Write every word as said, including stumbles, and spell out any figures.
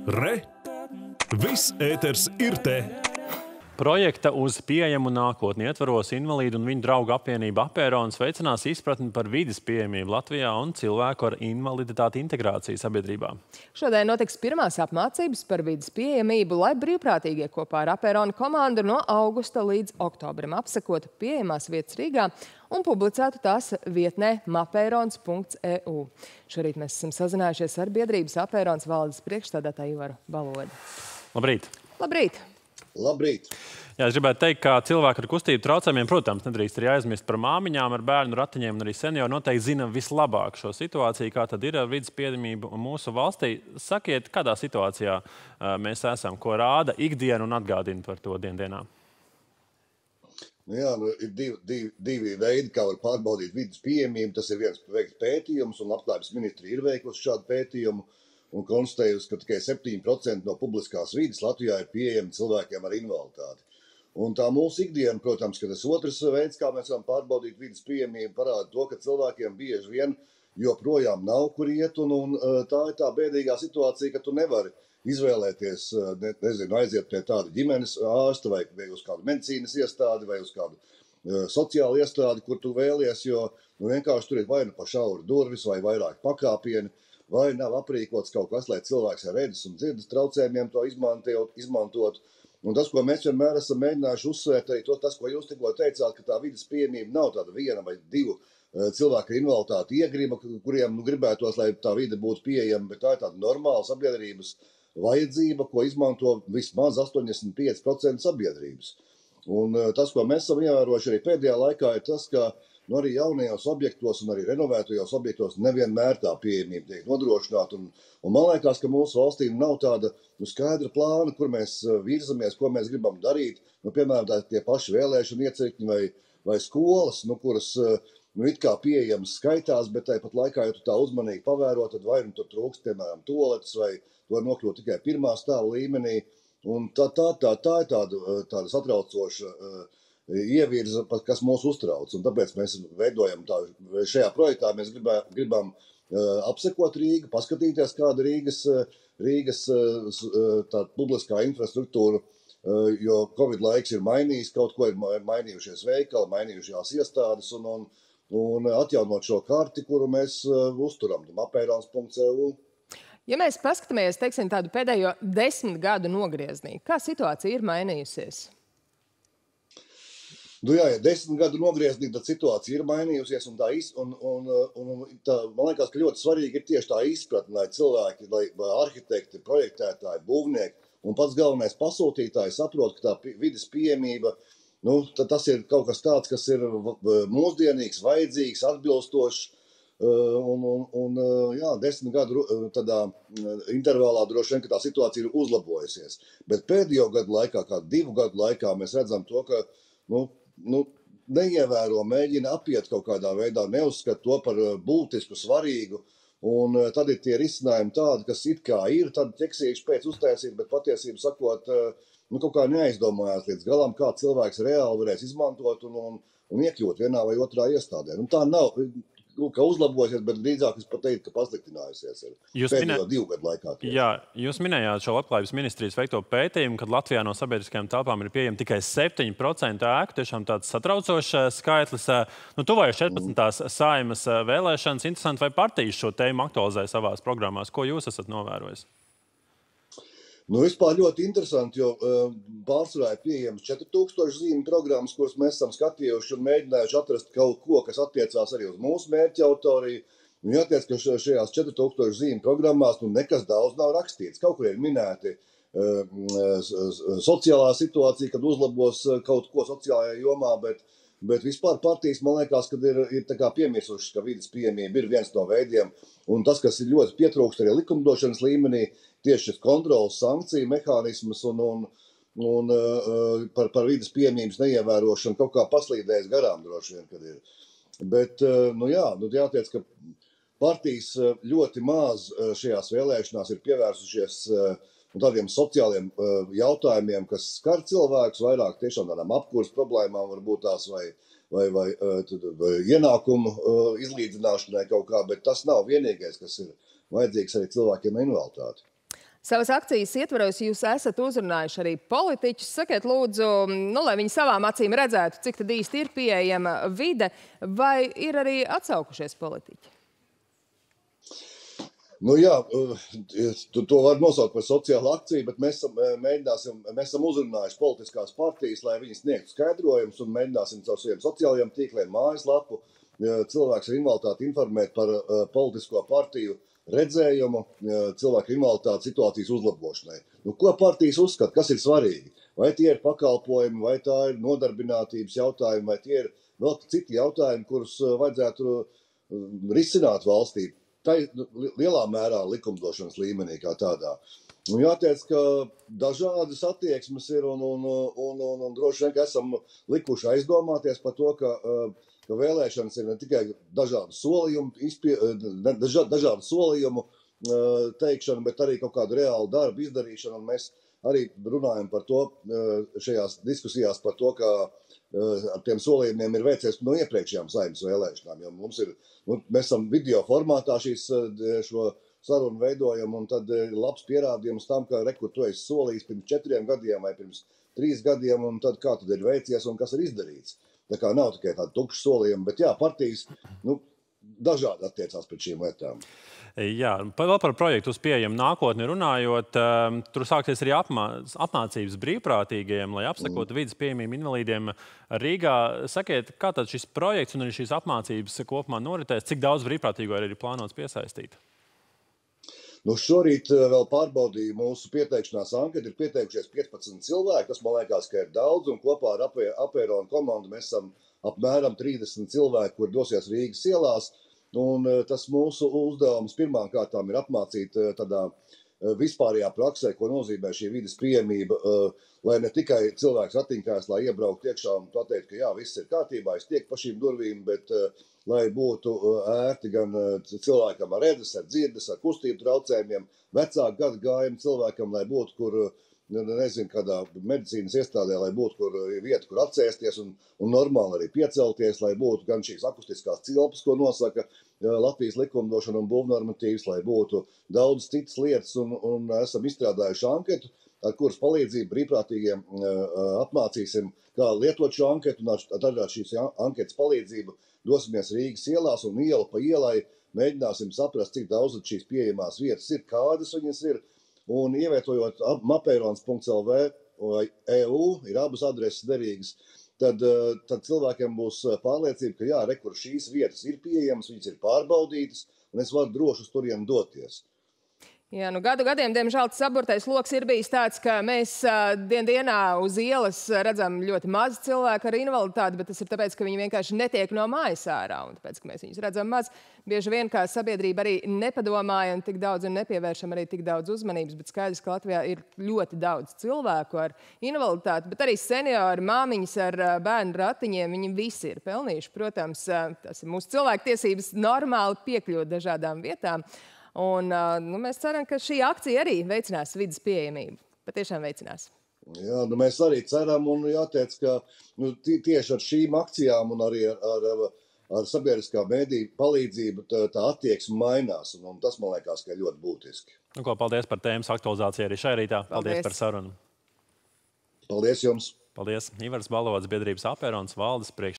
Re! Viss ēters ir te! Projekta uz pieejamu nākotni ietvaros invalīdu un viņu draugu apvienība Apērons veicinās izpratni par vides pieejamību Latvijā un cilvēku ar invaliditāti integrāciju sabiedrībā. Šodien notiks pirmās apmācības par vides pieejamību, lai brīvprātīgie kopā ar Apērona komandu no augusta līdz oktobrim apsekotu pieejamās vietas Rīgā un publicētu tās vietnē mapērons punkts e u. Šorīt mēs esam sazinājušies ar biedrības Apērons valdes priekšstādātāju Ivaru Balodi. Labrīt! Labrīt! Labrīt! Jā, es gribētu teikt, ka cilvēki ar kustību traucējumiem, protams, nedrīkst arī aizmirst par māmiņām ar bērnu ratiņiem, un arī seniori noteikti zina vislabāk šo situāciju, kā tad ir ar vides pieejamību mūsu valstī. Sakiet, kādā situācijā mēs esam, ko rāda ikdiena un atgādina par to diendienā? Jā, nu, ir divi, divi, divi veidi, kā var pārbaudīt vides pieejamību. Tas ir viens veikts pētījums, un Labklājības ministrija ir veikusi šādu pētījumu un konstatējusi, ka tikai septiņi procenti no publiskās vides Latvijā ir pieejami cilvēkiem ar invaliditāti. Un tā mūsu ikdiena, protams, ka tas otrs veids, kā mēs varam pārbaudīt vides pieejamību, parāda to, ka cilvēkiem bieži vien joprojām nav kur iet, un, un tā ir tā bēdīgā situācija, ka tu nevari izvēlēties, ne, nezinu, aiziet pie tāda ģimenes ārsta vai, vai uz kādu medicīnas iestādi vai uz kādu uh, sociālu iestādi, kur tu vēlies, jo nu, vienkārši tur ir vai nu pa šauri durvis vai vairāk pakāpieni, vai nav aprīkots kaut kas, lai cilvēks ar redzes un dzirdes traucējumiem to izmantot, izmantot. Un tas, ko mēs vienmēr esam mēģinājuši uzsvērt, arī to, tas, ko jūs tikko teicāt, ka tā vides pieejamība nav tāda viena vai divu uh, cilvēku ar invaliditāti iegriba, kuriem nu, gribētos, lai tā vide būtu pieejama, bet tā ir tāda normāla sabiedrības vajadzība, ko izmanto vismaz astoņdesmit pieci procenti sabiedrības. Un uh, tas, ko mēs esam ievērojuši arī pēdējā laikā, ir tas, ka nu, arī jaunajos objektos un arī renovētajos objektos nevienmēr tā pieejamība tiek nodrošināta. Un, un man liekas, ka mūsu valstī nav tāda nu, skaidra plāna, kur mēs virzamies, ko mēs gribam darīt. Nu, piemēram, tā, tie paši vēlēšana iecirkņi vai, vai skolas, nu, kuras nu, it kā pieejamas skaitās, bet tāpat laikā, ja tu tā uzmanīgi pavēro, tad vai nu tur trūkst, piemēram, toaletes vai to var nokļūt tikai pirmā stāva līmenī. Un tā, tā, tā, tā ir tāda, tāda satraucoša ievirza, kas mūs uztrauc. Un tāpēc mēs veidojam tā, šajā projektā mēs gribam, gribam uh, apsekot Rīgu, paskatīties, kāda Rīgas, Rīgas uh, tā publiskā infrastruktūra, uh, jo Covid laiks ir mainījis, kaut ko ir mainījušies veikali, mainījušās iestādes un, un, un atjaunot šo karti, kuru mēs uh, uzturam, mapērons punkts e u. Ja mēs paskatāmies, teiksim, tādu pēdējo desmit gadu nogrieznī, kā situācija ir mainījusies? Nu jā, ja desmit gadu nogrieznī, tad situācija ir mainījusies, un, tā, iz, un, un, un tā, man liekas, ka ļoti svarīgi ir tieši tā izpratne, lai cilvēki, lai arhitekti, projektētāji, būvnieki un pats galvenais pasūtītāji saprot, ka tā vides pieejamība, nu, tas ir kaut kas tāds, kas ir mūsdienīgs, vajadzīgs, atbilstošs, un, un, un jā, desmit gadu tādā intervālā droši vien, ka tā situācija ir uzlabojusies. Bet pēdējo gadu laikā, kā divu gadu laikā, mēs redzam to, ka nu, nu, neievēro, mēģina apiet kaut kādā veidā, neuzskat to par būtisku, svarīgu, un tad ir tie risinājumi tādi, kas it kā ir, tad ķeksīši pēc uztaisīt, bet patiesību sakot, nu, kaut kā neaizdomājās līdz galam, kā cilvēks reāli varēs izmantot un, un, un iekļūt vienā vai otrā iestādē. Nu, tā nav, ka uzlabosies, bet drīzāk es pat teiktu, ka pasliktinājusies ir pēdējo minē... divu gadu laikā. Tieši. Jā, jūs minējāt šo Labklājības ministrijas veikto pētījumu, kad Latvijā no sabiedriskajām telpām ir pieejami tikai septiņi procenti ēku, tiešām tāds satraucošs skaitlis. Nu, tuvojas četrpadsmitās Saeimas vēlēšanas, interesanti, vai partijas šo tēmu aktualizē savās programmās. Ko jūs esat novērojis? Nu, vispār ļoti interesanti, jo uh, pārsvarā ir pieejams četri tūkstoši zīmju programmas, kuras mēs esam skatījuši un mēģinājuši atrast kaut ko, kas attiecās arī uz mūsu mērķa autoriju. Un jātiec, ka šajās četri tūkstoši zīmju programmās nu, nekas daudz nav rakstīts. Kaut kur ir minēti uh, sociālā situācija, kad uzlabos kaut ko sociālajā jomā, bet, bet vispār partijas, man liekas, kad ir, ir tā kā piemirsušas, ka vides pieejamība ir viens no veidiem. Un tas, kas ir ļoti pietrūkst arī likumdošanas līmenī, tieši šis kontrolas sankciju mehānismus un, un, un uh, par, par vides pieejamības neievērošanu kaut kā paslīdējis garām droši vien, kad ir. Bet, uh, nu jā, nu jātiec, ka partijas ļoti maz šajās vēlēšanās ir pievērsušies uh, tādiem sociāliem uh, jautājumiem, kas skar cilvēkus vairāk tiešām tādām apkūras problēmām varbūt tās vai, vai, vai, uh, vai ienākumu uh, izlīdzināšanai kaut kā, bet tas nav vienīgais, kas ir vajadzīgs arī cilvēkiem ar invaliditāti. Savas akcijas ietvaros jūs esat uzrunājuši arī politiķus. Sakiet, lūdzu, nu, lai viņi savām acīm redzētu, cik tad īsti ir pieejama vide, vai ir arī atsaukušies politiķi? Nu jā, to var nosaukt par sociālu akciju, bet mēs esam, mēģināsim, mēs esam uzrunājuši politiskās partijas, lai viņi sniegtu skaidrojumus un mēģināsim caur saviem sociālajiem tīkliem, mājaslapu cilvēks ar invaliditāti informēt par politisko partiju redzējumu cilvēku invaliditātes situācijas uzlabošanai. Nu, ko partijas uzskata, kas ir svarīgi? Vai tie ir pakalpojumi, vai tā ir nodarbinātības jautājumi, vai tie ir vēl citi jautājumi, kurus vajadzētu risināt valstī? Tā ir lielā mērā likumdošanas līmenī kā tādā. Un jāteic, ka dažādas attieksmes ir un, un, un, un, un droši vien, ka esam likuši aizdomāties par to, ka ka vēlēšanas ir ne tikai dažādu solījumu, izpie, dažā, dažādu solījumu teikšana, bet arī kaut kādu reālu darbu izdarīšanu. Un mēs arī runājam par to šajās diskusijās par to, ka ar tiem solījumiem ir veicies no iepriekšējām Saeimas vēlēšanām. Jo mums ir, nu, mēs esam video formātā šīs, šo sarunu veidojam, un tad ir labs pierādījums tam, ka rekur tu esi solījis pirms četriem gadiem vai pirms trīs gadiem, un tad kā tad ir veicies un kas ir izdarīts. Tā kā nav tikai tāda tukša solījuma, bet jā, partijas nu, dažādi attiecās pret šīm lietām. Jā, vēl par projektu uz pieejamu nākotni runājot, tur sāksies arī apmā, apmācības brīvprātīgajiem, lai apsakotu vides pieejamību invalīdiem Rīgā. Sakiet, kā tad šis projekts un arī šīs apmācības kopumā noritēs, cik daudz brīvprātīgo arī ir plānots piesaistīt? Nu, šorīt vēl pārbaudīju mūsu pieteikšanās anketu, ir pieteikušies piecpadsmit cilvēki, tas man liekas, ka ir daudz, un kopā ar Aperonu komandu mēs esam apmēram trīsdesmit cilvēki, kur dosies Rīgas ielās, un tas mūsu uzdevums pirmām kārtām ir apmācīt tādā vispārējā praksē, ko nozīmē šī vides pieejamība, lai ne tikai cilvēks ratiņkājās, lai iebraukt iekšā un pateikt, ka jā, viss ir kārtībā, es tiek pa šīm durvīm, bet lai būtu ērti gan cilvēkam ar redzes, ar dzirdes, ar kustību traucējumiem, vecāku gadu gājumu cilvēkam, lai būtu, kur, nezinu, kādā medicīnas iestādē, lai būtu, kur vieta, kur apsēsties un, un normāli arī piecelties, lai būtu gan šīs akustiskās cilpas, ko nosaka Latvijas likumdošana un būvnormatīvs, lai būtu daudz citas lietas, un, un esam izstrādājuši anketu, ar kuras palīdzību brīvprātīgiem apmācīsim, kā lietot šo anketu, un ar šīs anketas palīdzību dosimies Rīgas ielās un iela pa ielai mēģināsim saprast, cik daudz šīs pieejamās vietas ir, kādas viņas ir, un ievietojot maperons punkts el ve vai e u, ir abas adreses derīgas, tad, tad cilvēkiem būs pārliecība, ka jā, re, kur šīs vietas ir pieejamas, viņas ir pārbaudītas, un es varu droši uz turienu doties. Jā, nu gadu gadiem, diemžēl, tas saburtais loks ir bijis tāds, ka mēs uh, dien dienā uz ielas redzam ļoti maz cilvēku ar invaliditāti, bet tas ir tāpēc, ka viņi vienkārši netiek no mājas ārā, un tāpēc, ka mēs viņus redzam maz. Bieži vien kā sabiedrība arī nepadomāja un tik daudz un nepievēršam arī tik daudz uzmanības, bet skaidrs, ka Latvijā ir ļoti daudz cilvēku ar invaliditāti, bet arī seniori, māmiņas ar uh, bērnu ratiņiem, viņi visi ir pelnījuši. Protams, uh, tas ir mūsu cilvēktiesības normāli piekļūt dažādām vietām. Un nu, mēs ceram, ka šī akcija arī veicinās vides pieejamību. Patiešām veicinās. Jā, nu mēs arī ceram, un jāteic, ka nu, tieši ar šīm akcijām un arī ar, ar, ar sabiedriskā mēdīja palīdzību tā, tā attieksme mainās, un, un tas, man liekas, ka ir ļoti būtiski. Nu, ko, paldies par tēmas aktualizāciju arī šai rītā. Paldies, paldies par sarunu. Paldies jums. Paldies. Ivars Balovads, biedrības Aperons valdes priekš.